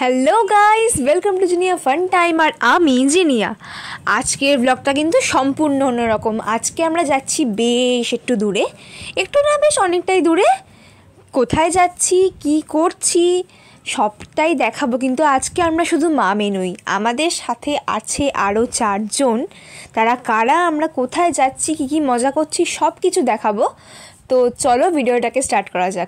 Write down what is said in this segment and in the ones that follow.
Hello guys, welcome to Jinia fun time. আর আমি জিনিয়া। আজকের ব্লগটা কিন্তু সম্পূর্ণ অন্যরকম। আজকে আমরা যাচ্ছি বেশ একটু দূরে, একটু না বেশ অনেকটাই দূরে। কোথায় যাচ্ছি, কি করছি সবটাই দেখাবো। কিন্তু আজকে আমরা শুধু মামে নই, আমাদের সাথে আছে আরও 4 জন। তারা কারা, আমরা কোথায় যাচ্ছি, কী কী মজা করছি সব কিছু দেখাবো। তো চলো ভিডিওটাকে স্টার্ট করা যাক।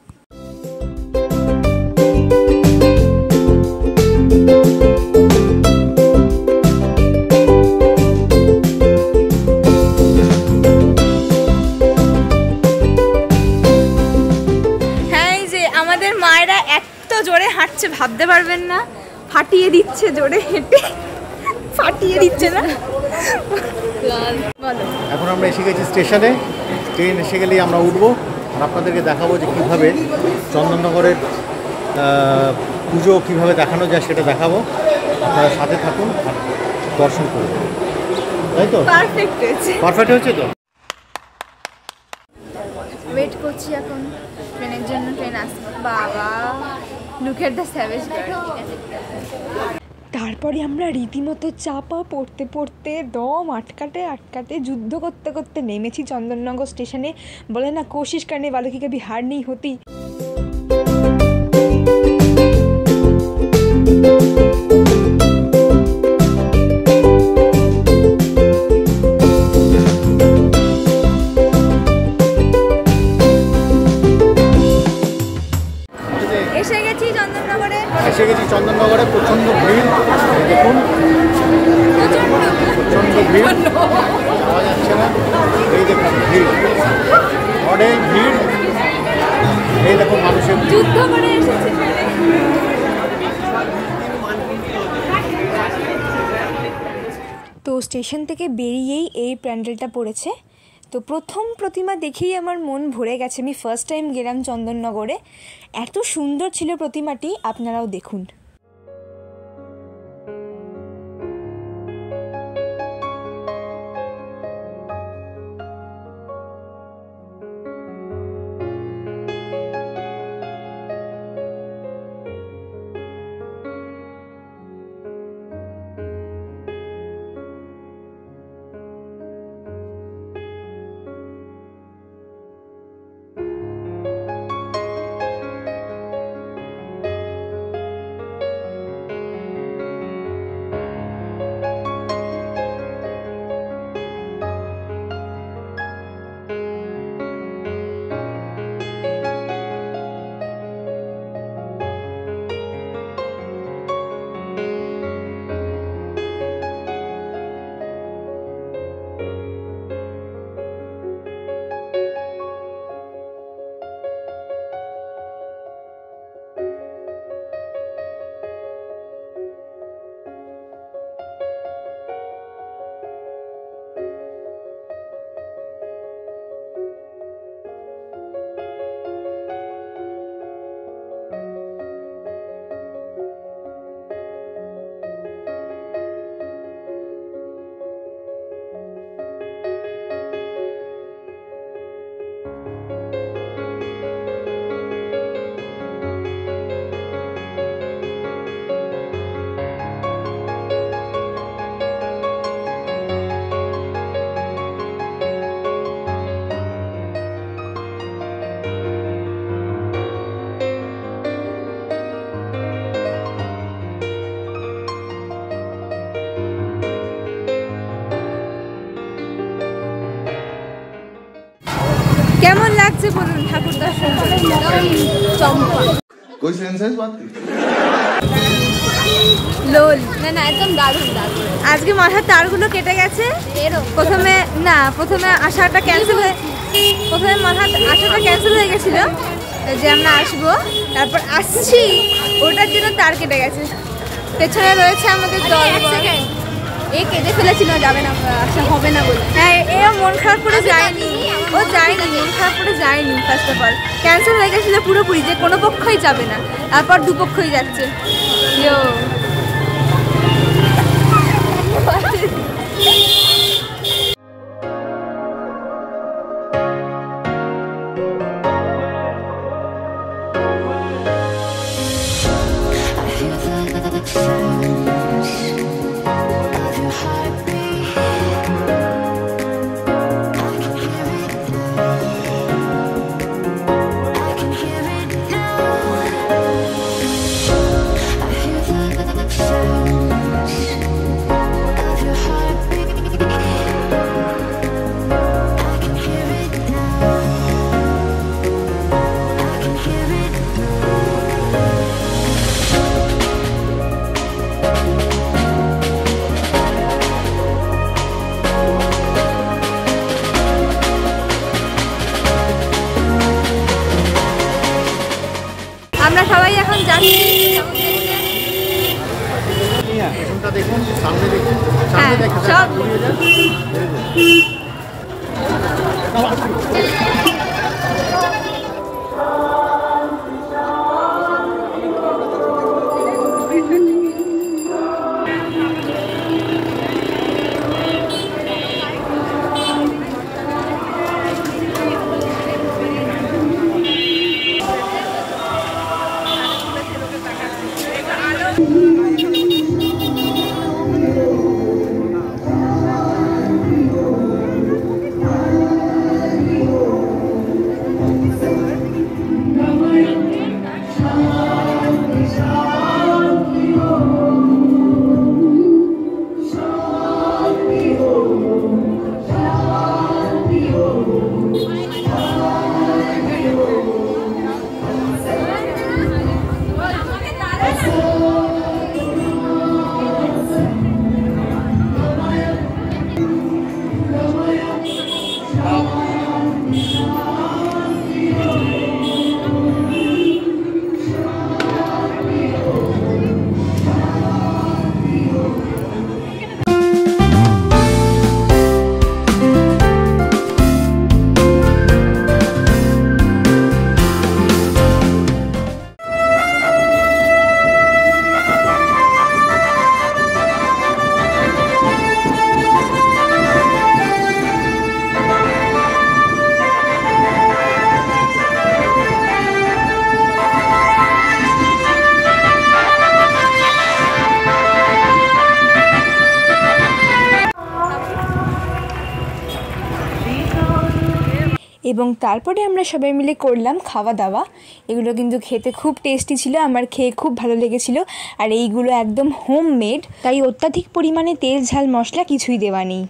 আমাদের মায়েরা এত জোরে হাঁটছে ভাবতে পারবেন না, ফাটিয়ে দিচ্ছে জোরে হেঁটে, ফাটিয়ে দিচ্ছে না। এখন আমরা এসে গেছি স্টেশনে। ট্রেন এসে গেলেই আমরা উঠবো আর আপনাদেরকে দেখাবো যে কীভাবে চন্দননগরের পুজো কীভাবে দেখানো যায় সেটা দেখাবো। আপনারা সাথে থাকুন আর দর্শন করুন, তাই তো? পারফেক্ট হয়েছে তো। ওয়েট করছি এখন ট্রেনের জন্য, ট্রেন আসবে। বাবা, look at the savage girl. তারপরে আমরা রীতিমতো চাপা পড়তে পড়তে, দম আটকাতে যুদ্ধ করতে করতে নেমেছি চন্দননগর স্টেশনে। বলে না, কোশিশ করনে वालों की कभी हार नहीं होती। এসে গেছি চন্দননগরে। প্রচণ্ড ভিড়, দেখুন প্রচণ্ড ভিড়, পাওয়া যাচ্ছে না। এই দেখুন ভিড়, অনেক ভিড়। এই দেখুন মানুষের যুদ্ধ করে এসেছে। তো স্টেশন থেকে বেরিয়েই এই প্যান্ডেলটা পড়েছে। তো প্রথম প্রতিমা দেখেই আমার মন ভরে গেছে। আমি ফার্স্ট টাইম গেলাম চন্দননগরে, এত সুন্দর ছিল প্রতিমাটি, আপনারাও দেখুন। কেমন লাগছে বলুন ঠাকুর দর্শন করে? চম্পা कोई सेंस है इस बात की? লোল না, একদম দারুণ দারুণ। আজকে মাথার তারগুলো কেটে গেছে। প্রথমে আসাটা ক্যান্সেল হয়ে গেছিল যে আমরা আসবো, তারপর আসছি ওটার জন্য তার কেটে গেছে। পেছনে রয়েছে আমাদের দল, কেটে ফেলেছিল, যাবে না, আসা হবে না বলে। হ্যাঁ, এও মন খারাপ করে যায়নি, মন খারাপ করে যায়নি। ফার্স্ট অফ অল ক্যান্সেল হয়ে গেছিলো পুরোপুরি, যে কোনো পক্ষই যাবে না, তারপর দুপক্ষই যাচ্ছে। আমরা সবাই এখন যাচ্ছি। দেখুন সামনে, দেখুন সামনে, দেখুন সব এবং তারপরে আমরা সবাই মিলে করলাম খাওয়া দাওয়া। এগুলো কিন্তু খেতে খুব টেস্টি ছিল, আমার খেয়ে খুব ভালো লেগেছিল। আর এইগুলো একদম হোমমেড, তাই অত্যাধিক পরিমাণে তেল ঝাল মশলা কিছুই দেওয়া নেই।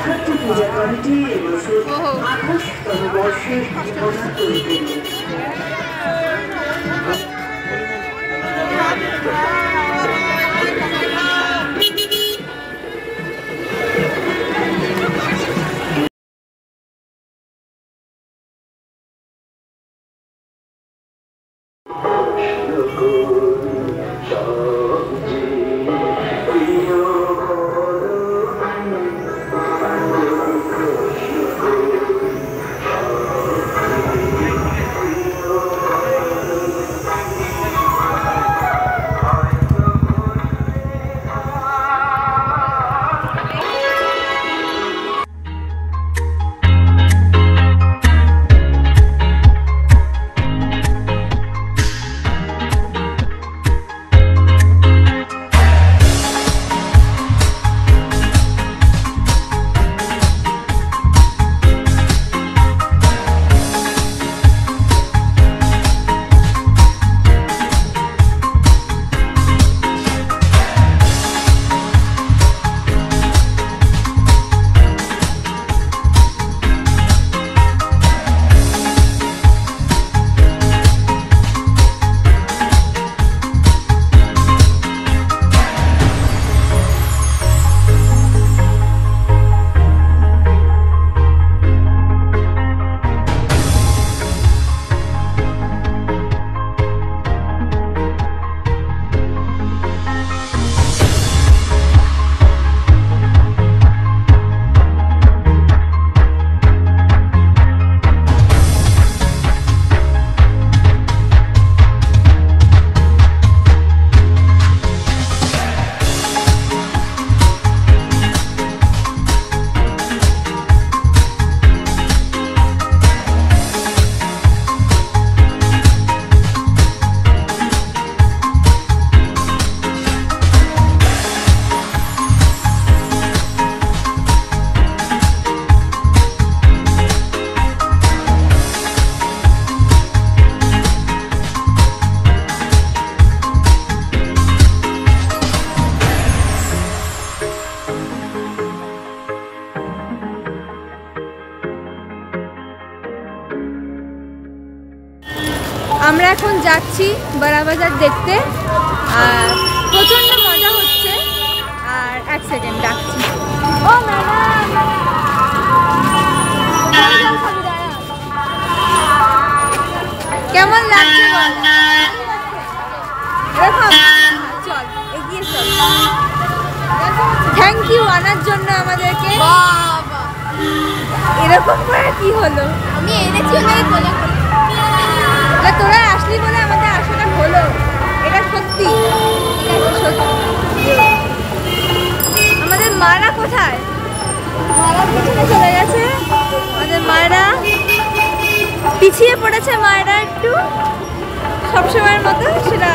জাগাধাত্রী পূজা কমিটি এবছর 28তম বর্ষের ঘোষণা করবে। আমরা এখন যাচ্ছি বড়া বাজার দেখতে, আর প্রচণ্ড মজা হচ্ছে। আর এক সেকেন্ড ডাকছি। ও কেমন লাগছে বল? চল এগিয়ে চল। থ্যাংক ইউ আনার জন্য আমাদেরকে। এরকম করে কি হলো? আমি এনেছি তোরা আসলি বলে আমাদের আশাটা হলো। এটা সত্যি সত্যি। আমাদের মারা কোথায়? মারা পিছনে চলে গেছে। আমাদের মায়েরা পিছিয়ে পড়েছে, মায়েরা একটু সবসময়ের মতো, সেটা